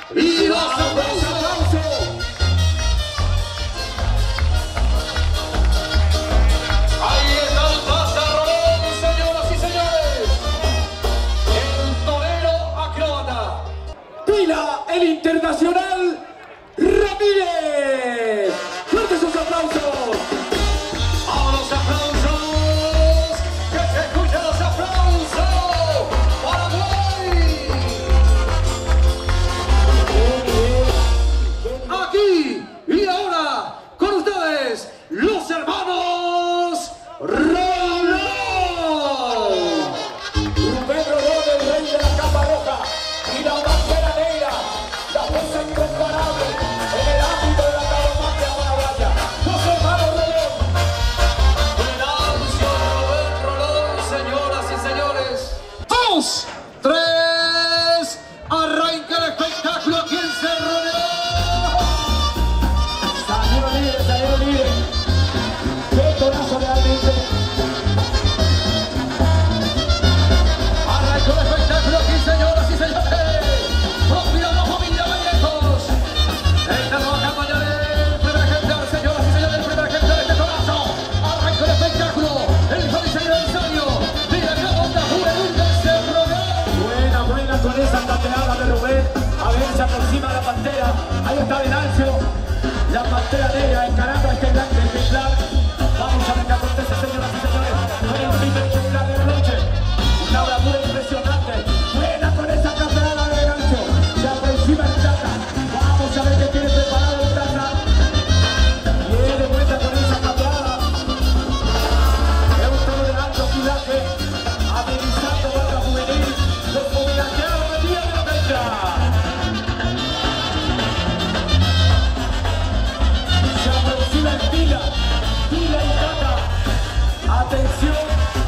Y los aplausos. Ahí está el pasarrón, señoras y señores. El torero acróbata. Pila, el internacional Ramírez. ¡Fuertes sus aplausos! ¡A los aplausos! ¡Que se escuchen los aplausos! ¡Paraguay! Aquí y ahora, con ustedes, los hermanos Rolón. Rubén Rolón, el rey de la capa roja y la bandera negra, la fuerza incomparable en el ámbito de la tauromaquia paraguaya. Los hermanos Rolón. Venancio Rubén Rolón, señoras y señores. 2, 3, arranca el espectáculo aquí en Cerro León. Salieron libres, salieron libres. Qué tonazo realmente. Arrancó el espectáculo aquí, señoras y señores. Propia la familia Vallejos. Estamos acá del primer ejemplar, señoras y señores, el primer ejemplar de este tonazo. Arrancó el espectáculo. El hijo diseño del estadio. Mira la onda juvenil del Cerro León. Buena, buena con esa tateada de Rubén. A ver, se aproxima la pantera. Ahí está Venancio. La pantera negra encarando a este gran ejemplar. Vamos a ver qué acontece, señoras y señores. Con el primer ejemplar de la noche. Una bravura impresionante. Buena con esa tateada de Venancio. Se aproxima el Tata. Vamos a ver qué tiene preparado el Tata. Viene de vuelta con esa tateada. Es un toro de alto kilaje. Amenizando barra juvenil. Los homenajeados del día de la fecha. Se aproxima el Pila y Tata. Atención.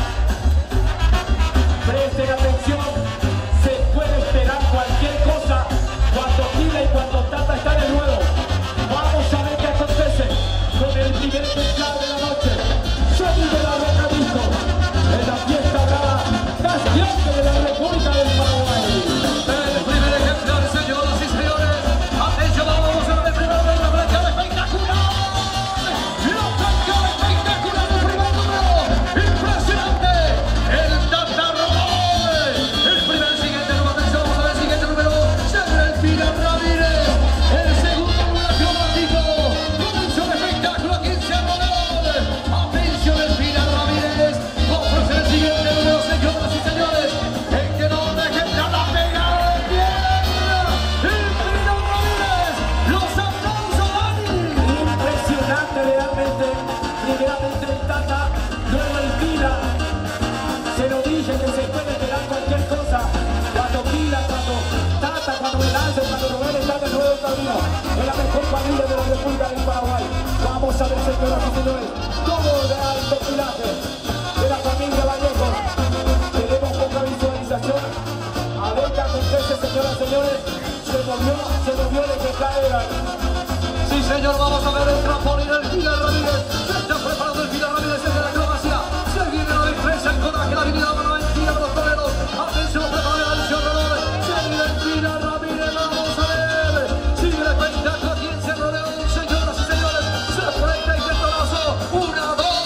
Presten atención. Se puede esperar cualquier cosa cuando Pila y cuando Tata están de nuevo. Vamos a ver qué acontece con el primer ejemplar de la noche. Johnny de la Roca Disco. En la fiesta brava más grande de la República del Paraguay. El primer ejemplar, señoras y señores. Atención, vamos a ver el primer número. Arranca espectacular. Arranca espectacular el primer número. Impresionante. El Tata Rolón. El primer siguiente número. Atención, vamos a ver el siguiente número. Será el Pila Ramírez. El segundo número acrobático. Comenzó el espectáculo aquí en Cerro León. Atención, el Pila Ramírez. Ofrece el siguiente número, señoras y señores. El que no deje la pega de pierna. El Pila Ramírez. Los aplausos, Dani. Impresionante realmente. Primeramente el Tata, luego el Pila. Se lo dije que se puede esperar cualquier cosa. Cuando Pila, cuando Tata, cuando Venancio, cuando Rubén está de nuevo en camino. Es la mejor familia de la República del Paraguay. Vamos a ver, señoras y señores, todo de alto pilaje de la familia Vallejos. Tenemos poca visualización. A ver qué acontece, señoras y señores. Se movió el ejemplar de la... Sí, señor, vamos a ver el trampolín del Pila Ramírez. Se está preparando el Pila Ramírez desde la acrobacia. Se viene la defensa, el coraje, la habilidad, la valentía de los toreros. Atención, prepara Venancio Rolón. Se viene el Pila Ramírez, vamos a ver. Sigue el espectáculo aquí en Cerro León, señoras y señores. Se frena y torazo. 1, 2,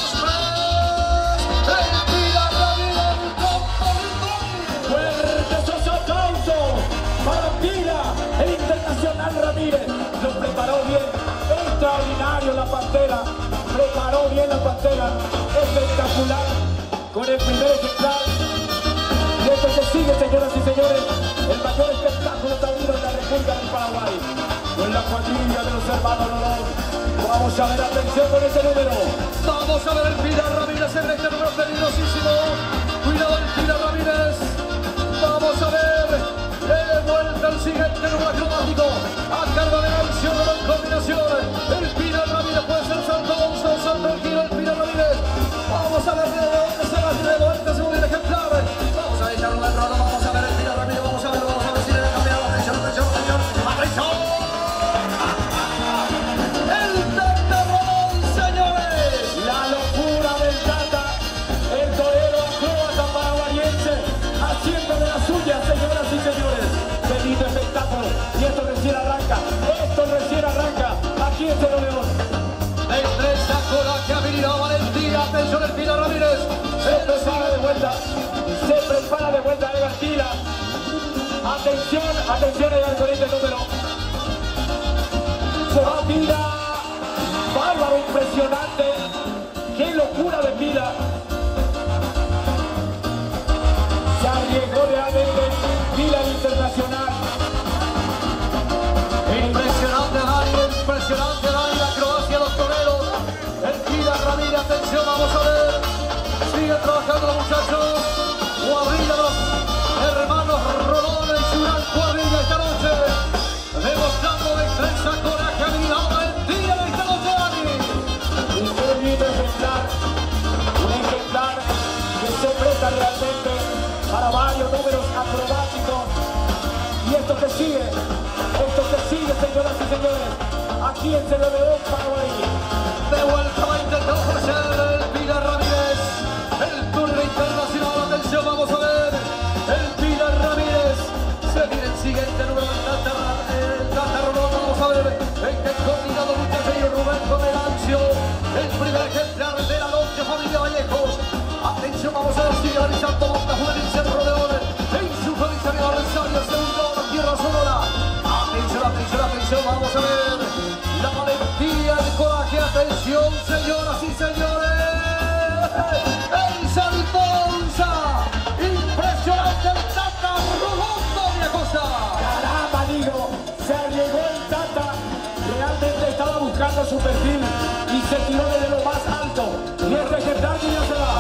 3. El Pila Ramírez, el trampolín. Fuertes esos aplausos para Pila, el internacional Ramírez. Lo preparó bien, extraordinario la pantera. Preparó bien la pantera, espectacular. Con el primer ejemplar. Y esto se sigue, señoras y señores, el mayor espectáculo taurino de la República del Paraguay. Con la cuadrilla de los hermanos Rolón. Vamos a ver, atención con ese número. Vamos a ver el Pila Ramírez en este número peligrosísimo. Cuidado el Pila Ramírez. Vamos a ver. De vuelta el siguiente número acrobático. A cargo de Venancio Rolón en combinación. El Pila Ramírez puede ser salto, salto el giro el Pila Ramírez. Vamos a ver de dónde se va, de vuelta se mueve el ejemplar. Vamos a echarlo del rolo, vamos a ver el Pila Ramírez. Vamos a ver si le ha cambiado. Atención, atención, atención. ¡Atención! El Tata Rolón, señores. La locura del Tata, el torero Atención, atención al corriente número. Se va Pila. Bárbaro, impresionante. Qué locura de Pila. Se arriesgó realmente Pila Internacional. Impresionante Dani, la acrobacia de los toreros. El Pila Ramírez, atención, vamos a ver. Siguen trabajando los muchachos. Cuadrilla de los hermanos Rolón y su gran cuadrilla esta noche. Demostrando destreza, coraje, habilidad, valentía de esta noche, Dani. Un ejemplar que se presta realmente para varios números acrobáticos. Y esto que sigue, señoras y señores, aquí en Cerro León, Paraguay. De vuelta va a intentar ofrecer el Pila Ramírez, el turno internacional, atención, vamos a ver, el Pila Ramírez, se viene el siguiente número, el Tata Rolón, vamos a ver, en el combinado muchacho Rubén Comelancio, el primer ejemplar de la noche, familia Vallejos, atención, vamos a ver, sigue realizando Monta Juvenil Cerro León, en su feliz aniversario, segundo, Tierra Sonora, atención, vamos a ver, la valentía, el coraje, atención, señoras y señores, el Santonza, impresionante el Tata Rolón, Doña Costa. Caramba, digo, se arriesgó el Tata, realmente estaba buscando su perfil y se tiró desde lo más alto. Y este ejemplar que ya se va.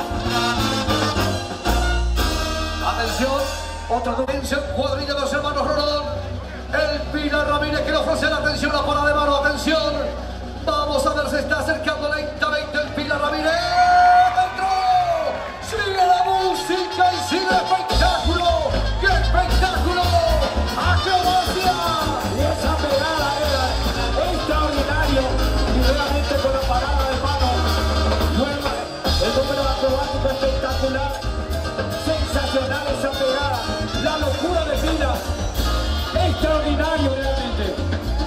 Atención, otra dimensión, cuadrilla de los hermanos Rolón, el Pila Ramírez que le ofrece la atención, la para de mano, atención, vamos a ver, se está acercando lentamente el Pila Ramírez, dentro, sigue la música y sigue el espectáculo, ¡qué espectáculo! ¡Acrobacia! Y esa pegada era extraordinario, y realmente con la parada de mano, el número acrobático espectacular, sensacional esa pegada, la locura de Pila, extraordinario realmente.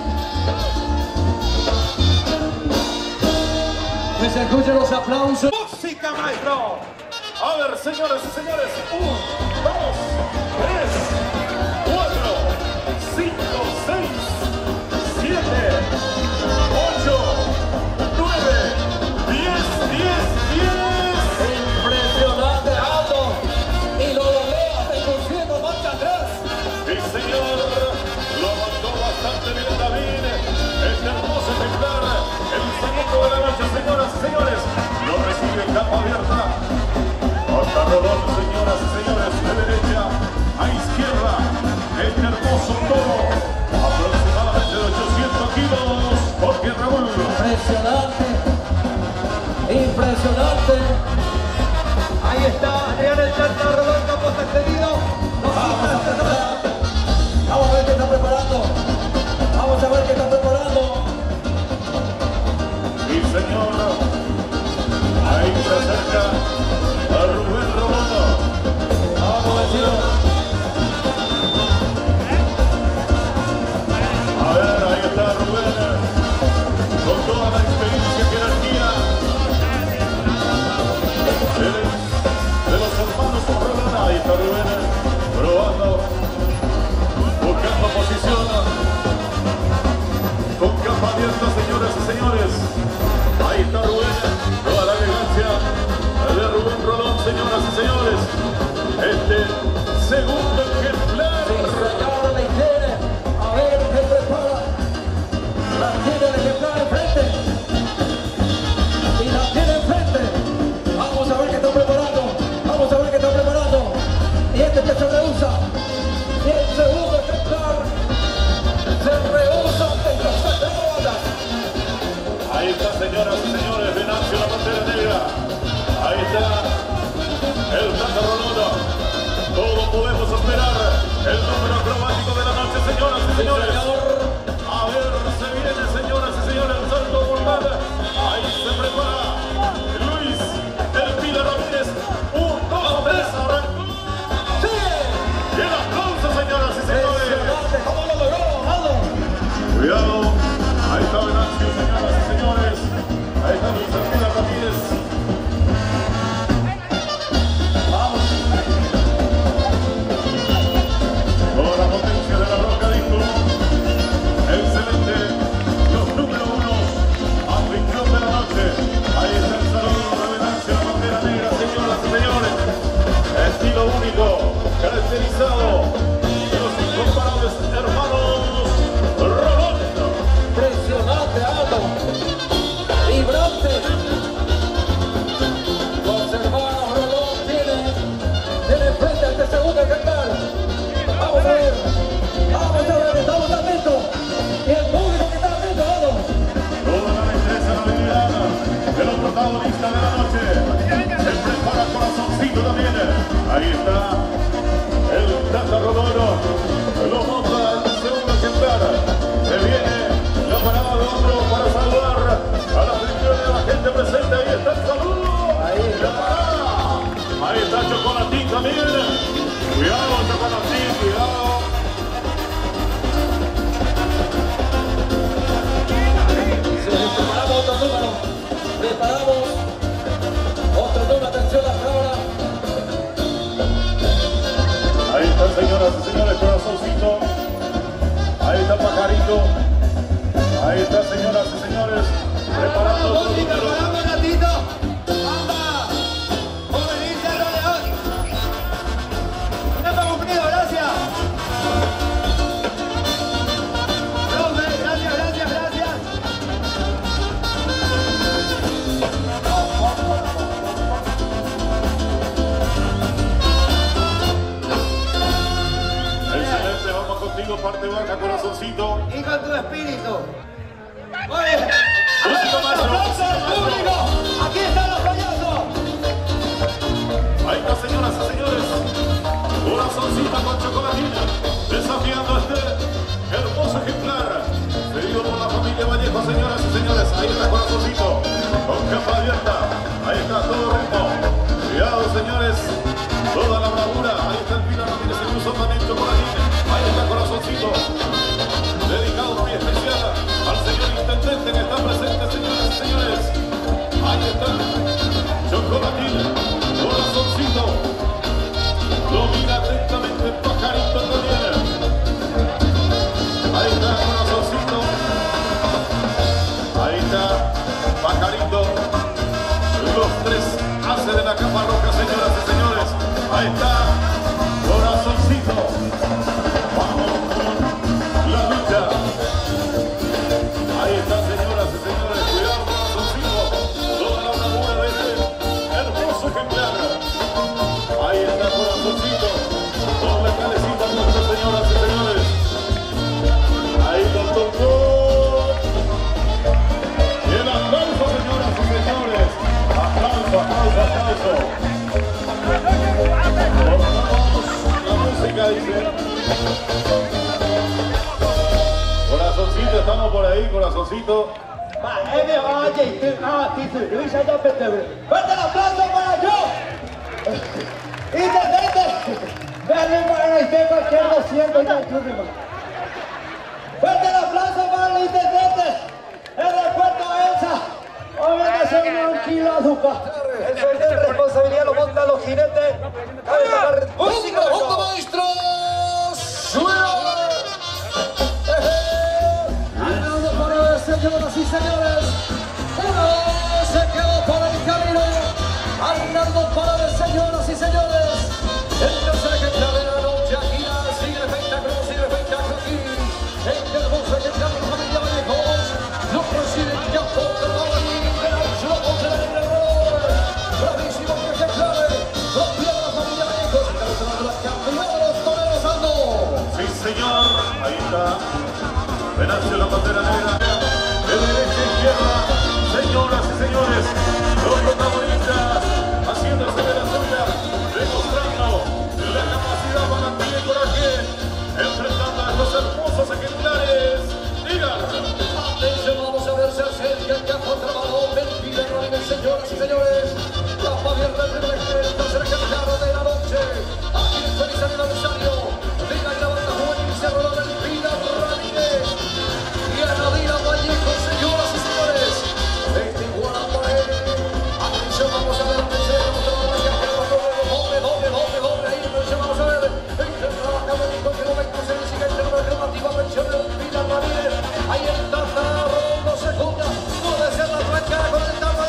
Que se escuchen los aplausos. ¡Música, maestro! A ver, señoras y señores, 1, 2, 3, 4, 5, 6, 7, 8, 9, 10, 10. Impresionante, Aldo. Y lo golea, recogiendo marcha atrás. Sí, señor, lo aguantó bastante bien David. Este hermoso ejemplar, el segundo de la noche, señoras y señores, lo recibe en capa abierta. Tata Rolón, señoras y señores, de derecha a izquierda, este hermoso toro, aproximadamente de 800 kilos, Jorge Raúl. Impresionante. Ahí está, Adrián el Tata Rolón, como está extendido. Vamos a ver qué está preparando. Vamos a ver qué está preparando. Sí, señor, ahí se acerca a Rubén Rolón. Vamos, vecino. A ver, ahí está Rubén, con toda la experiencia y jerarquía de los hermanos Rolón. Pajarito. Ahí está, señoras y señores, preparando todo el número. Preparamos un ratito. ¡Anda! ¡Juvenil Cerro León! ¡Ya está cumplido! ¡Gracias! ¡Profe! ¡Gracias, gracias, gracias! Excelente, vamos contigo, parte baja, corazoncito. Y con tu espíritu. Oye, Música, maestro. ¡aplausos al público! ¡Aquí están los payasos! Ahí está, señoras y señores. Corazoncito con chocolatina. Desafiando a este hermoso ejemplar. Seguido por la familia Vallejo, señoras y señores. Ahí está Corazoncito. Con capa abierta. Ahí está todo ritmo. Cuidado, señores. Toda la bravura. Ahí está el Pilar Ramírez, el uso también chocolatina. Ahí está Corazoncito. Dedicado muy especial al señor intendente que está presente, señoras y señores. Ahí está Chocolatina, Corazoncito. Lo mira atentamente el Pajarito también. Ahí está Corazoncito. Ahí está Pajarito. Los tres haces de la capa roja, señoras y señores. Ahí está Corazoncito. Vamos con la lucha. Ahí está, señoras y señores. Cuidado, Corazoncito. Toda la bravura de este hermoso ejemplar. Ahí está Corazoncito. Doble calecita nuestra, señoras y señores. Ahí lo tocó. Y el aplauso, señoras y señores. Aplauso, aplauso, aplauso. Cortamos la música, dice. Corazoncito, estamos por ahí, Corazoncito. ¡Fuerte el aplauso para yo! ¡Intendente! ¡Veanle para usted cualquier 200 ya, chúrrima! ¡Fuerte el aplauso para el intendente! ¡El recuerdo a Elsa! ¡Obviamente se viene un kilo de azúcar! El sueldo de responsabilidad lo montan los jinetes. ¡Cabe sacar música! ¡Junto, maestros! ¡Suena! Ganando para ver, señoras y señores. Uno se quedó por el camino. Arnaldo para ver, señoras y señores. El tercer ejemplar de la noche aquí. Sigue el espectáculo aquí. El hermoso ejemplar de la familia Vallejos. Lo preside ya por la liga. Se lo pone en el error. Bravísimos ejemplares. Los pierde la familia Vallejos. Los campeones toreros ando. Sí, señor. Ahí está. Venancio, la bandera negra. De derecha a izquierda. Señoras y señores. Los protagonistas haciéndose de la suya. Demostrando la capacidad, valentía y coraje. Enfrentando a estos hermosos ejemplares. Digan. Atención, vamos a ver, se acerca el campo de balón del Pilar Ramírez, señoras y señores. Capa abierta el primer tercer ejemplar de la noche. Aquí el feliz aniversario de la banda juvenil Cerro del Pilar Ramírez. Y a Nadira Vallejo, señoras y señores. Este Guarapa. Atención, vamos a ver, atención, vamos a ver, doble, ahí, atención, vamos a ver. El trabajo en cualquier momento se sigue el terreno relativo, atención del Pilar Ramírez. Ahí el Tata, Rondo segunda, puede ser la arrancada con el Tata,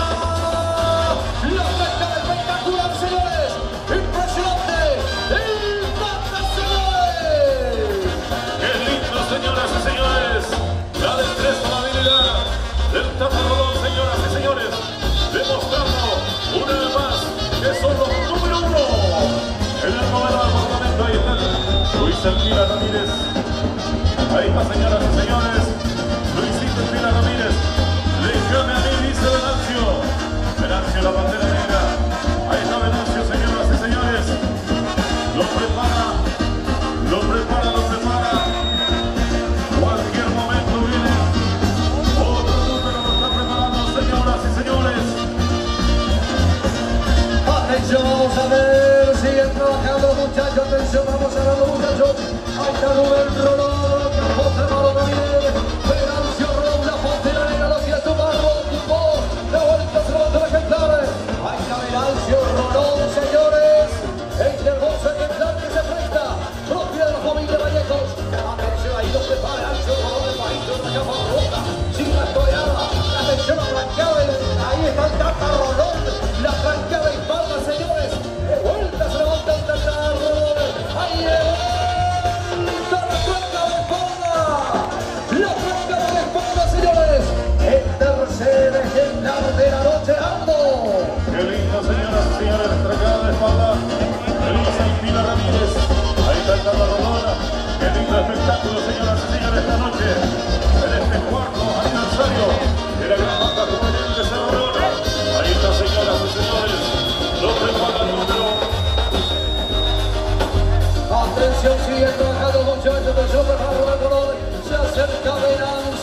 la arrancada espectacular, señores, impresionante, el Tata, señores. ¡Qué lindo, señoras y señores! La destreza, la habilidad del Tata Rolón, señoras y señores. Demostrando una vez más que son los número uno en el noveno departamento. Ahí está Luis Elvira Ramírez. Ahí está, señoras y señores. Luisito Elvira Ramírez. Déjame a mí, dice Venancio. Venancio, la bandera negra. Ahí está Venancio, señoras y señores. Lo prepara. Cualquier momento viene otro número, lo está preparando, señoras y señores. Atención, vamos a ver, siguen trabajando los muchachos, atención, vamos a ver los muchachos. Ahí está Rubén Rolón, José Malo también, Venancio Rolón, la pantera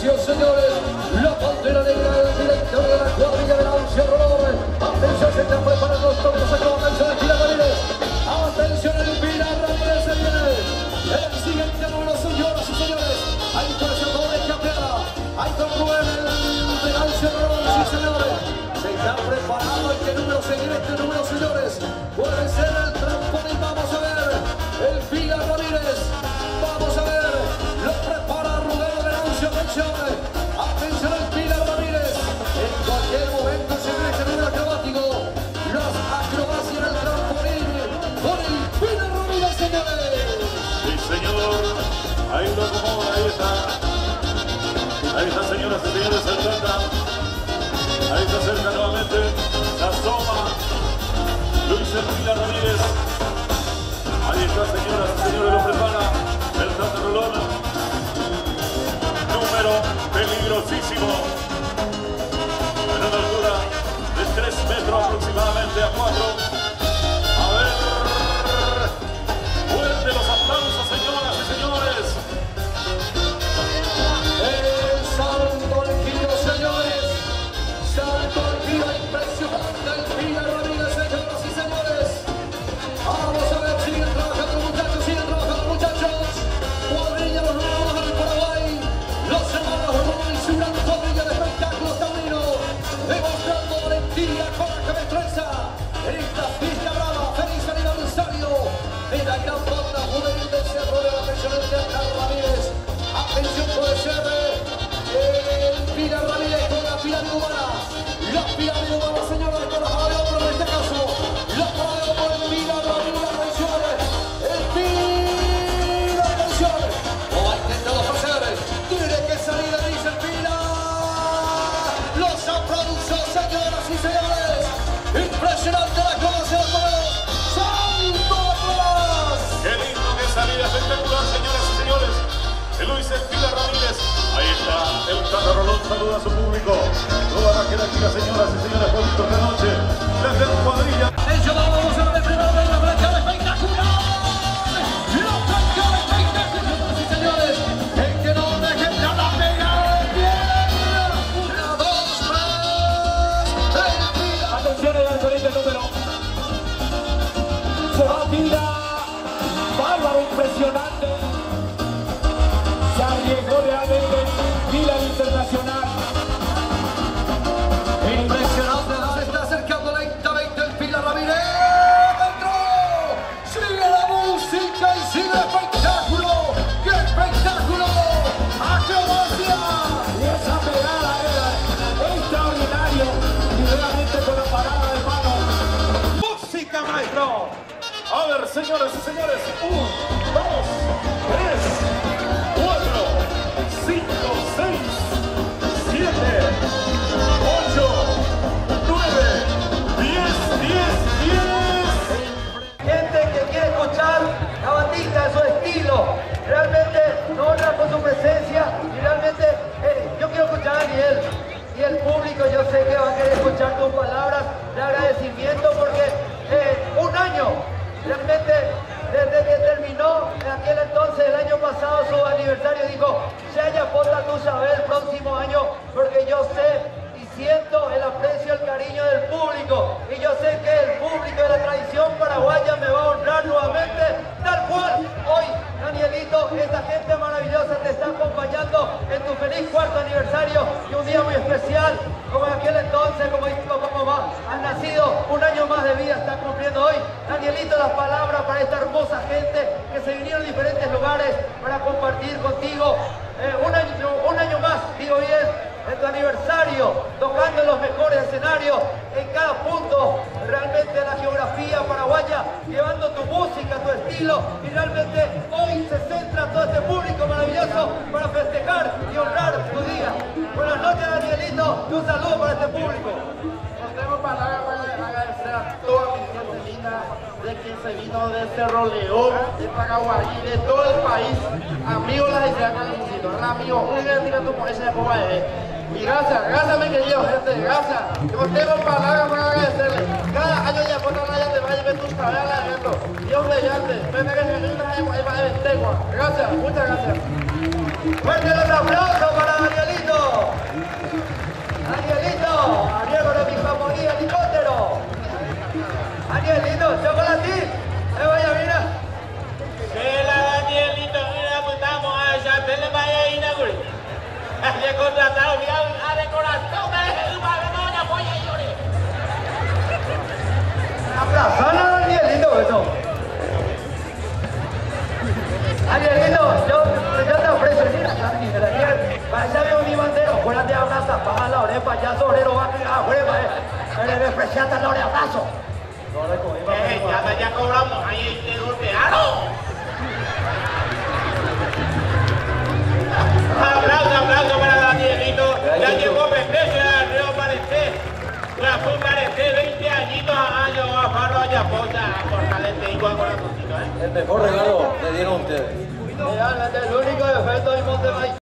Atención, señores, la pantera negra, el director de la cuadrilla de Nancy Rolón. Atención, se están preparando los toros. Atención, el Pilar Ramírez. Atención, el Pilar Ramírez se viene. El siguiente número, señoras y señores. Ahí por esa doble campeona. Ahí con Rubén, el de Nancy Rolón, sí, señores. Se está preparando este número, este número, señores. Puede ser el trampolín, vamos a ver. El Pilar Ramírez. Vamos a ver. Lo prepara Rubén de Nancy. Atención al Pilar Ramírez. En cualquier momento se ve este número acrobático. Las acrobacias en el trampolín. Con el Pilar Ramírez, señores. Sí, señor. Ahí lo acomoda, ahí está. Ahí está, señoras y señores, el Tata. Ahí se acerca nuevamente. Se asoma Luis el Pilar Ramírez. Ahí está, señoras y señores, lo prepara el Tata Rolón. Número peligrosísimo. En una altura de 3 metros aproximadamente a 4. A ver. Fuerte los aplausos, señoras y señores. El salto al giro, señores. Salto al giro impresionante. El Pilar Ramírez, señoras y señores. Vamos a ver, siguen trabajando muchachos, Cuadrilla los nuevos del Paraguay. Los hermanos Rolón y su gran cuadrilla de espectáculos taurino. Demostrando valentía, coraje, destreza. En esta fiesta brava, feliz aniversario de la gran banda juvenil del Cerro de la Pensión de Carlos Ramírez. Atención, puede ser el Pilar Ramírez con la pirámide humana. La pirámide humana, señores, con la jala de hombro en este caso. La jala de hombro del Pilar Ramírez, atención. El Pilar, atención. Lo ha intentado hacer. Tiene que salir, dice el Pilar. Los aplausos, señoras y señores. Impresionante la acrobacia de los toreros. ¡Santo atrás! Qué lindo, qué salida espectacular, señoras y señores. El Luis el Pilar Ramírez. Ahí está el Tata Rolón, saluda a su público. Toda la jerarquía, señoras y señores, bonitos de noche. La gran cuadrilla. Ellos vamos a ver el primero de la brancada espectacular. La brancada espectacular, señoras y señores. El que no deje la pega bien. 1, 2, 3. El Pilar. Atención al siguiente número. Se va a tirar. Bárbaro, impresionante. Se arriesgó realmente. Pilar Internacional. Impresionante, se está acercando lentamente el Pilar Ramírez. Entró. Sigue la música y sigue el espectáculo. ¡Qué espectáculo! ¡Acrobacia! Y esa pegada era extraordinario. Y realmente con la parada de mano. ¡Música, maestro! A ver, señores y señores. 1, 2, 3, 4, 5, 6, 7, 8, 9, 10, 10, 10. Gente que quiere escuchar la bandita de su estilo, realmente nos honra con su presencia y realmente yo quiero escuchar a Daniel y el público, yo sé que va a querer escuchar tus palabras de agradecimiento porque un año, realmente desde que terminó en aquel entonces, el año pasado, su aniversario, dijo, Yaya, ponta tu saber el próximo año porque yo sé y siento el aprecio, el cariño del público y yo sé que el público de la tradición paraguaya me va a honrar nuevamente, tal cual hoy, Danielito, esta gente maravillosa te está acompañando en tu feliz 4º aniversario y un día muy especial, como en aquel entonces, como dijo mamá, has nacido un año más de vida, estás cumpliendo hoy. Danielito, las palabras para esta hermosa gente que se vinieron de diferentes lugares para compartir contigo un año más, digo bien, en tu aniversario, tocando en los mejores escenarios, en cada punto realmente de la geografía paraguaya, llevando tu música, tu estilo, y realmente hoy se centra todo este público maravilloso para festejar y honrar tu día. Buenas noches, Danielito, y un saludo para este público. No tengo palabras para agradecer a toda mi gente linda, de quien se vino de Cerro León, de Paraguay, de todo el país. Amigos, la de Cerro León, amigos, un día como ese de Cuba. Y gracias, mi querido gente, gracias. No tengo palabras para agradecerle. Cada año ya por allá te va a llevar tus cabezas adentro. Dios mediante, pena que se me ahí va de Tegua. Gracias, muchas gracias. Fuerte los aplausos para Danielito. me contrataron a decoración de Barcelona, voy a llorar. Aplazan a Danielito, eso. Danielito, yo te aprecio, mira, parece un bandero, fuera de una zapada la oreja, payaso, obrero, va a pegar afuera, me despreciaste la oreja, paso. Ya cobramos, ahí te golpearon. Aplauso para Danielito, ya llegó Pérez, ya reaparecer. La fue parecer 20 añitos a Farro Ayaposa, a Fortaleza igual con la cosita, El mejor regalo le dieron ustedes. Realmente el único defecto de Monterrey.